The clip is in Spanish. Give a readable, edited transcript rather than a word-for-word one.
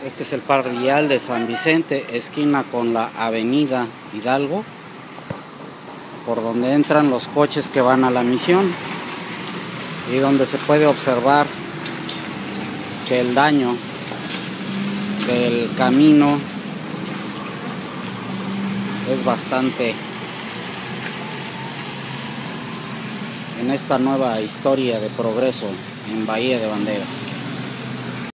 Este es el par vial de San Vicente, esquina con la avenida Hidalgo, por donde entran los coches que van a la misión y donde se puede observar que el daño del camino es bastante en esta nueva historia de progreso en Bahía de Banderas.